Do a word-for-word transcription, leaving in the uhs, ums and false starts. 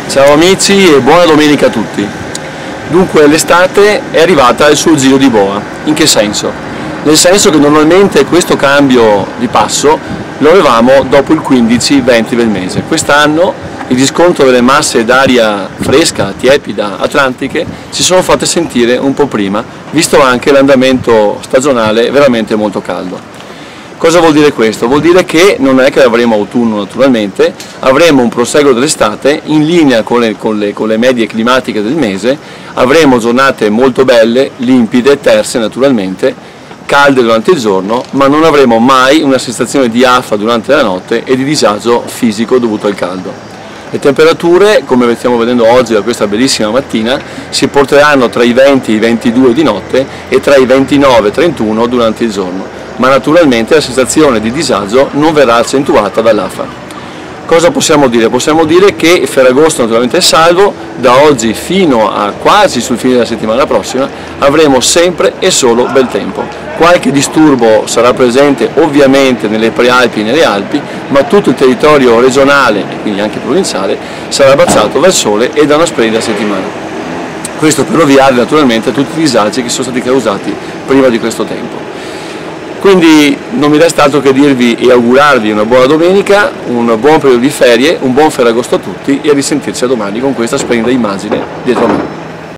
Ciao amici e buona domenica a tutti. Dunque l'estate è arrivata al suo giro di boa. In che senso? Nel senso che normalmente questo cambio di passo lo avevamo dopo il quindici venti del mese. Quest'anno il riscontro delle masse d'aria fresca, tiepida, atlantiche si sono fatte sentire un po' prima, visto anche l'andamento stagionale veramente molto caldo. Cosa vuol dire questo? Vuol dire che non è che avremo autunno naturalmente, avremo un proseguo dell'estate in linea con le, con, le, con le medie climatiche del mese, avremo giornate molto belle, limpide, terse naturalmente, calde durante il giorno, ma non avremo mai una sensazione di affa durante la notte e di disagio fisico dovuto al caldo. Le temperature, come stiamo vedendo oggi da questa bellissima mattina, si porteranno tra i venti e i ventidue di notte e tra i ventinove e i trentuno durante il giorno, ma naturalmente la sensazione di disagio non verrà accentuata dall'afa. Cosa possiamo dire? Possiamo dire che Ferragosto naturalmente è salvo, da oggi fino a quasi sul fine della settimana prossima avremo sempre e solo bel tempo. Qualche disturbo sarà presente ovviamente nelle prealpi e nelle Alpi, ma tutto il territorio regionale e quindi anche provinciale sarà baciato dal sole e da una splendida settimana. Questo per ovviare naturalmente a tutti i disagi che sono stati causati prima di questo tempo. Quindi non mi resta altro che dirvi e augurarvi una buona domenica, un buon periodo di ferie, un buon Ferragosto a tutti e a risentirci a domani con questa splendida immagine dietro me.